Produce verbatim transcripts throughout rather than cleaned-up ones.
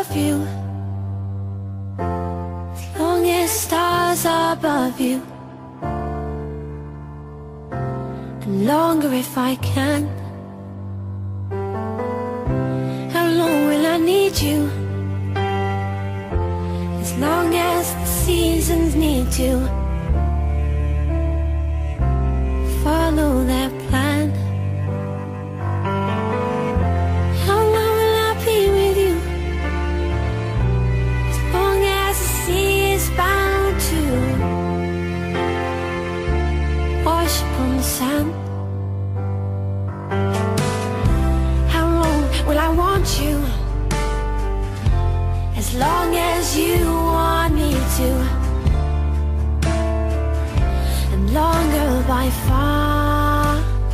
love you, as long as stars are above you, and longer if I can. How long will I need you? As long as the seasons need to follow their plan. How long will I be with you? As long as the sea is bound to wash upon the sand. How long will I want you? As long as you want me to, and longer by far.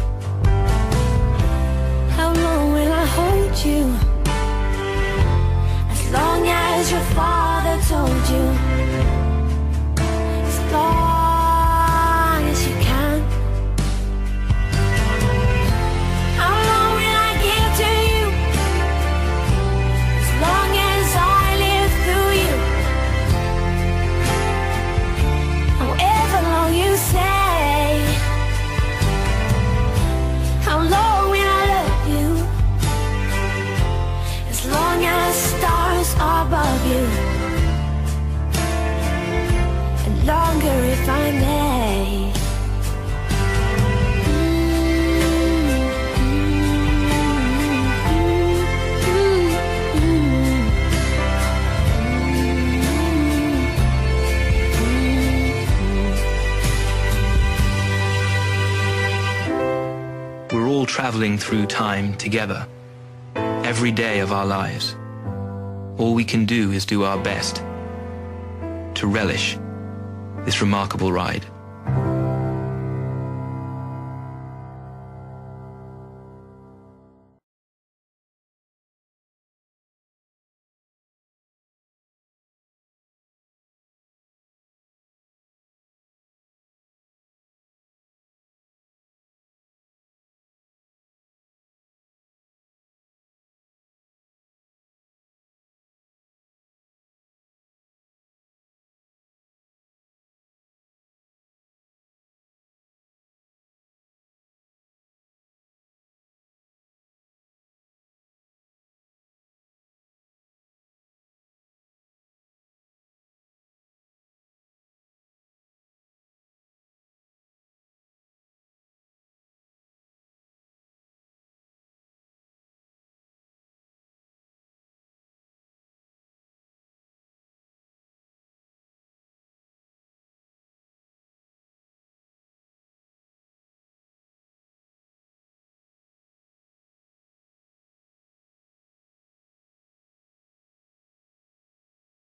How long will I hold you? As long as your father told you, as long as you can. How long will I give to you? As long as I live through you. However long you say. How long will I love you? As long as stars are above you, and longer if I may. We're all traveling through time together, every day of our lives. All we can do is do our best to relish this remarkable ride.